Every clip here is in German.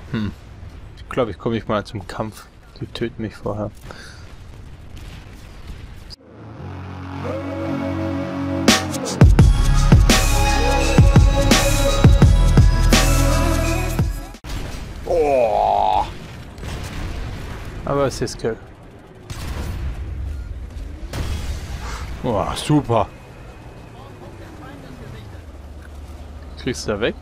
Ich glaube, ich komme nicht mal zum Kampf. Die töten mich vorher. Oh! Aber es ist Kill. Oh, super. Kriegst du da weg?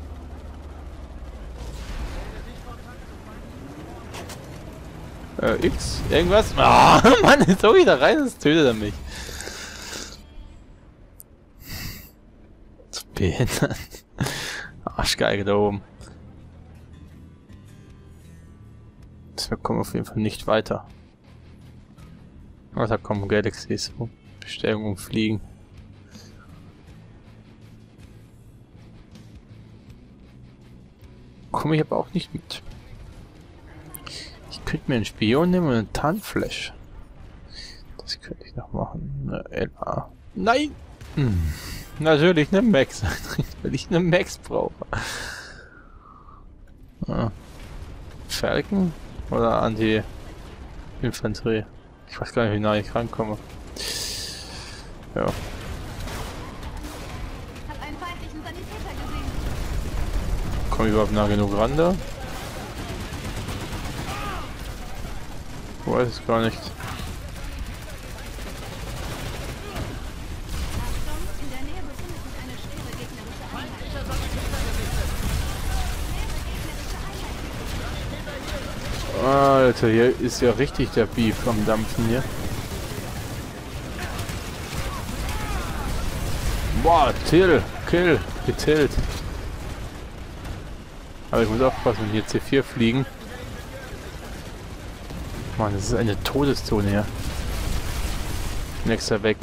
X? Irgendwas? Ah, oh, Mann, so wieder rein, das tötet er mich. Zu behindert. Arschgeige da oben. Wir kommen auf jeden Fall nicht weiter. Aber da kommen Galaxies. Bestellung und Fliegen. Komme ich aber auch nicht mit. Ich könnte mir einen Spion nehmen und einen Tarnflash. Das könnte ich noch machen. Eine LA. Nein! Natürlich eine Max. Weil ich eine Max brauche. Falcon oder Anti-Infanterie? Ich weiß gar nicht, wie nah ich rankomme. Ja. Hab einen feindlichen Sanitäter gesehen. Komme ich überhaupt nah genug ran da? Ich weiß es gar nicht. Achtung, in der Nähe befindet sich eine schwere gegnerische Einheit. Alter, hier ist ja richtig der Beef am Dampfen hier. Boah, Kill, getillt. Aber ich muss aufpassen, wenn hier C4 fliegen. Mann, das ist eine Todeszone hier. Nächster weg.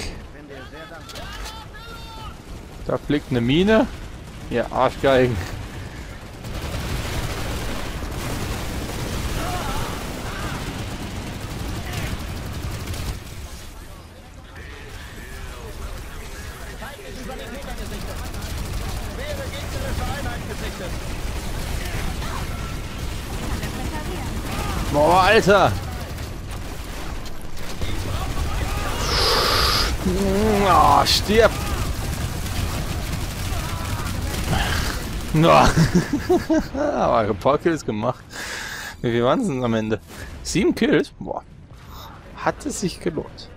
Da fliegt eine Mine. Ja, Arschgeigen. Boah, Alter! Oh, stirb! No. Aber ein paar Kills gemacht. Wie viel waren es denn am Ende? 7 Kills? Boah. Hat es sich gelohnt.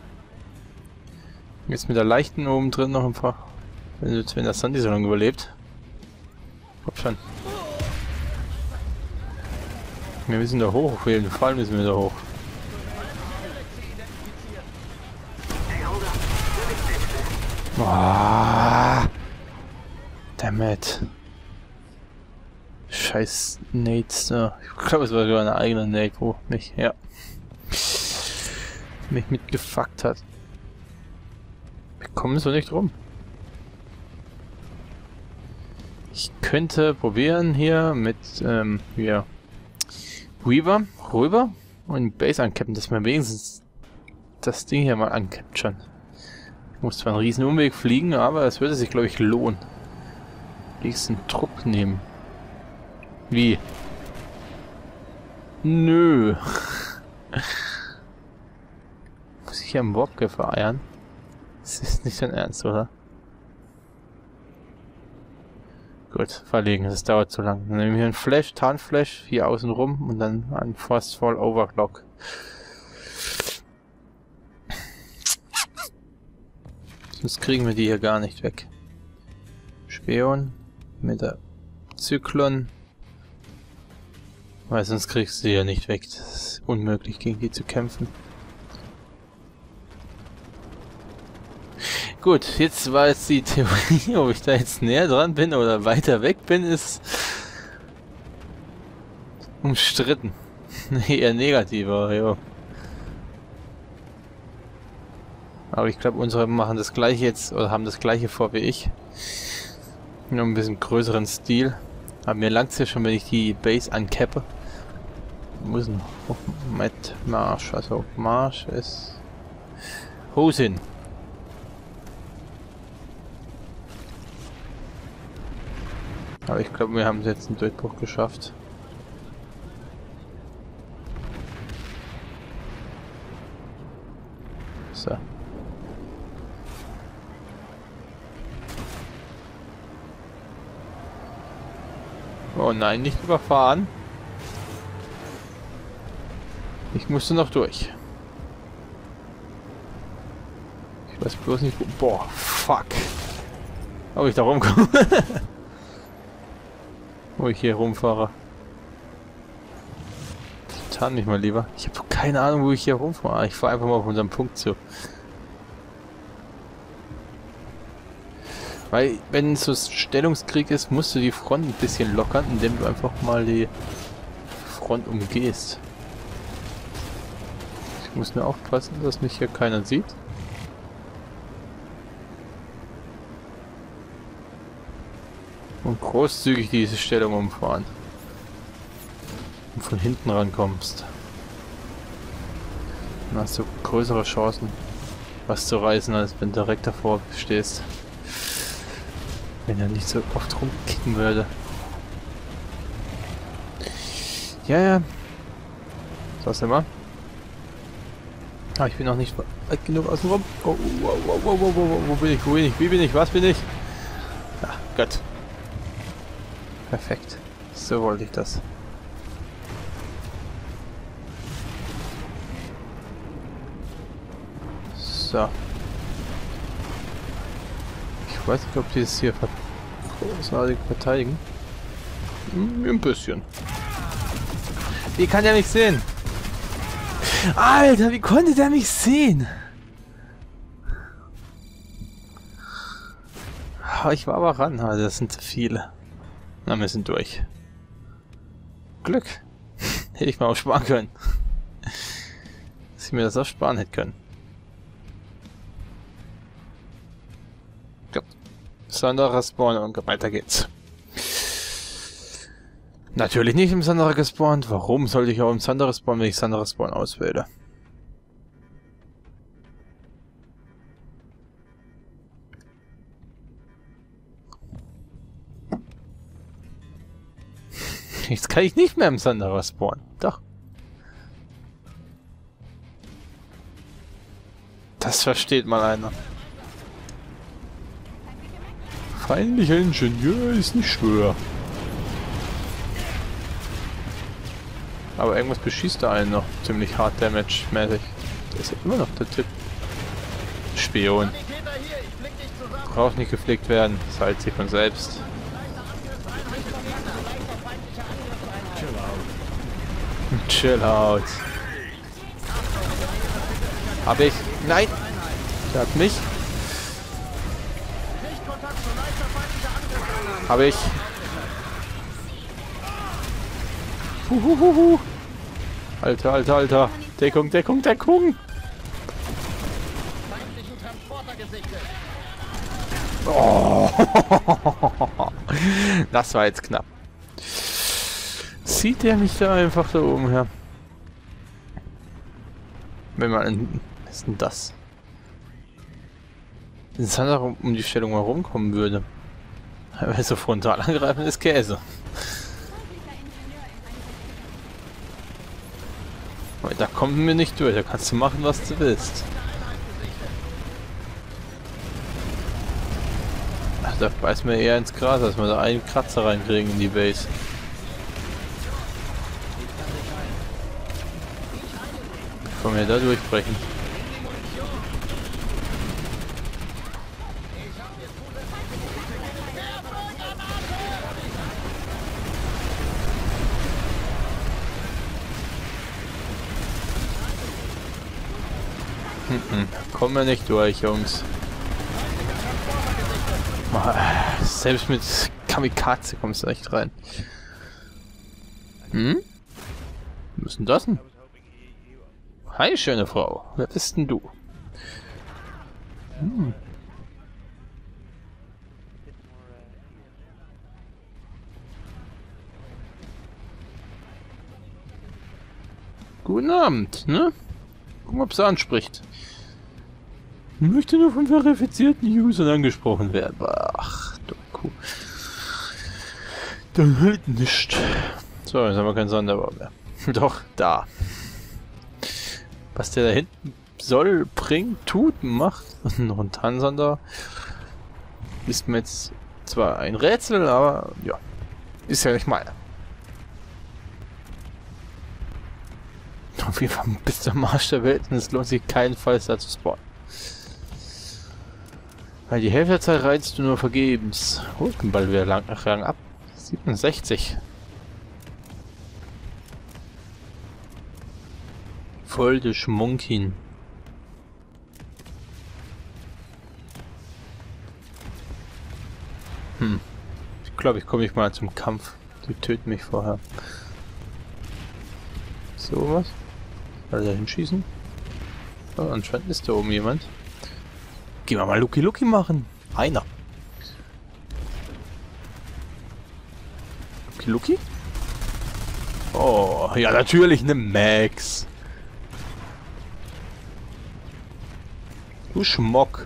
Jetzt mit der leichten oben drin noch ein paar. Wenn das Sandy so lange überlebt. Komm schon. Wir müssen da hoch, auf jeden Fall müssen wir da hoch. Oh, dammit. Scheiß Nades da. Ich glaube, es war sogar eine eigene Nade, wo mich mitgefuckt hat. Wir kommen so nicht rum. Ich könnte probieren hier mit hier Weaver rüber und Base ancappen, dass man wenigstens das Ding hier mal ancappt schon. Ich muss zwar einen riesen Umweg fliegen, aber es würde sich, glaube ich, lohnen. Nächsten Trupp nehmen. Wie? Nö. Muss ich hier am Wobke vereiern? Das ist nicht dein Ernst, oder? Gut, verlegen, das dauert zu lang. Dann nehmen wir hier einen Flash, Tarnflash, hier außen rum und dann einen Frostfall Overclock. Sonst kriegen wir die hier gar nicht weg. Spion mit der Zyklon. Weil sonst kriegst du sie ja nicht weg. Das ist unmöglich, gegen die zu kämpfen. Gut, jetzt war jetzt die Theorie, ob ich da jetzt näher dran bin oder weiter weg bin, ist umstritten. Eher negativer, ja. Aber ich glaube, unsere machen das gleiche jetzt, oder haben das gleiche vor wie ich. Nur ein bisschen größeren Stil. Aber mir langt es ja schon, wenn ich die Base ancappe. Wir müssen mit Marsch, also Marsch ist Hosin. Aber ich glaube, wir haben jetzt einen Durchbruch geschafft. So. Oh nein, nicht überfahren. Ich musste noch durch. Ich weiß bloß nicht, wo... Boah, fuck. Ob ich da rumkomme. Wo ich hier rumfahre. Tarn mich mal lieber. Ich habe keine Ahnung, wo ich hier rumfahre. Ich fahre einfach mal auf unserem Punkt zu. Weil, wenn es so Stellungskrieg ist, musst du die Front ein bisschen lockern, indem du einfach mal die Front umgehst. Ich muss nur aufpassen, dass mich hier keiner sieht. Und großzügig diese Stellung umfahren. Und von hinten rankommst. Dann hast du größere Chancen, was zu reißen, als wenn du direkt davor stehst. Wenn er nicht so oft rumkicken würde. Ja. Was immer. Ah, ich bin noch nicht weit genug außen rum. Oh, wo bin ich? Wie bin ich? Was bin ich? Ah, Gott. Perfekt. So wollte ich das. So. Ich weiß nicht, ob die es hier großartig verteidigen. Ein bisschen. Die kann ja nicht sehen. Alter, wie konnte der mich sehen? Ich war aber ran. Also das sind zu viele. Na, wir sind durch. Glück. Hätte ich mal auch sparen können. Dass ich mir das auch sparen hätte können. Gut. Sonderer Spawn und weiter geht's. Natürlich nicht im Sonderer gespawnt. Warum sollte ich auch im Sonderer spawnen, wenn ich Sonderer Spawn auswähle? Jetzt kann ich nicht mehr im Sonderer spawnen. Doch. Das versteht mal einer. Feindlicher Ingenieur ist nicht schwör. Aber irgendwas beschießt da einen noch ziemlich hart damage-mäßig. Der ist ja immer noch der Typ. Spion. Braucht nicht gepflegt werden. Das heilt sich von selbst. Chill out. Hab ich? Nein! Der hat mich. Hab ich. Huhuhuhu. Alter. Deckung. Oh. Das war jetzt knapp. Sieht der mich da einfach da oben her? Wenn man... Was ist denn das? Wenn es um die Stellung mal rumkommen würde. Aber so frontal angreifen ist Käse. Aber da kommen wir nicht durch, da kannst du machen, was du willst. Ach, da beißt mir eher ins Gras, dass wir da einen Kratzer reinkriegen in die Base. Können wir da durchbrechen? Kommen wir nicht durch, Jungs. Selbst mit Kamikaze kommst du echt rein. Was ist denn das denn? Hi, schöne Frau. Wer bist denn du? Guten Abend, ne? Gucken, ob sie anspricht. Ich möchte nur von verifizierten Usern angesprochen werden. Ach, du Kuh. Dann halt nicht. So, jetzt haben wir keinen Sonderbau mehr. Doch, da. Was der da hinten soll, bringt, tut, macht. Und noch ein Tansander. Ist mir jetzt zwar ein Rätsel, aber ja, ist ja nicht meine. Auf jeden Fall bis zum Marsch der Welt und es lohnt sich keinenfalls da zu spawnen. Weil die Hälfte der Zeit reizt du nur vergebens. Oh, den Ball wieder Rang ab. 67. Voll de Schmunkin. Ich glaube, ich komme nicht mal zum Kampf. Die töten mich vorher. So was? Soll er hinschießen? Oh, anscheinend ist da oben jemand. Gehen wir mal Lucky Lucky machen. Einer. Lucky Lucky? Oh, ja natürlich eine Max. Du Schmock.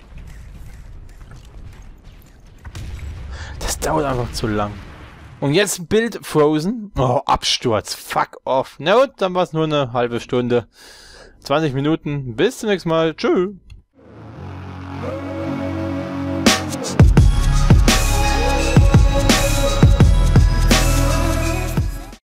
Das dauert einfach zu lang. Und jetzt Bild Frozen. Oh, Absturz. Fuck off. Na gut, dann war es nur eine halbe Stunde. 20 Minuten. Bis zum nächsten Mal. Tschüss.